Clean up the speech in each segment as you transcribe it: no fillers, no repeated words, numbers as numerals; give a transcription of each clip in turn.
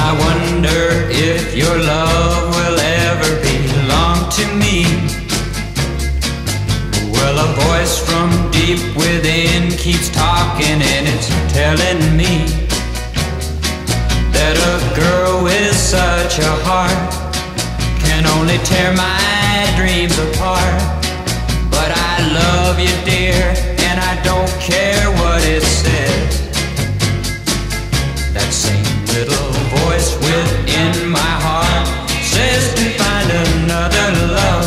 I wonder if your love will ever belong to me. Well, a voice from deep within keeps talking, and it's telling me that a girl with such a heart can only tear my dreams apart. But I love you, dear, and I don't care what it says. That same little voice within my heart says to find another love.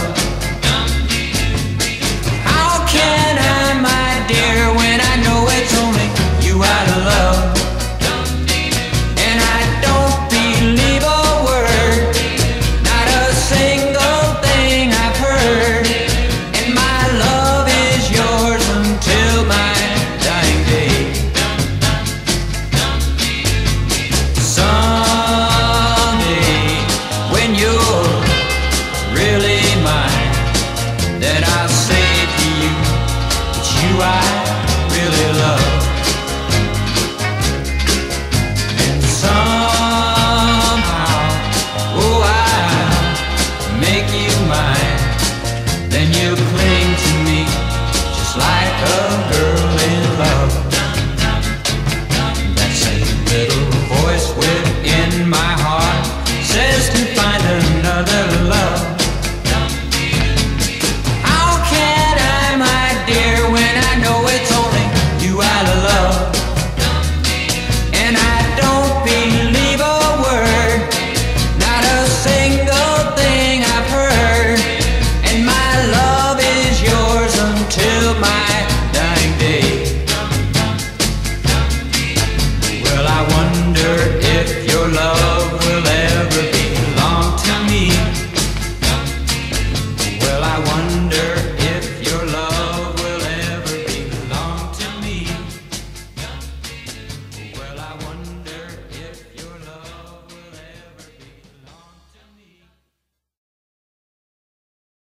How can I, my dear, when I know it's only you I love? And I don't believe a word, not a single thing I've heard. And my love is yours until my dying day. Someday, when you're really mine, then I'll say to you, it's you I really love.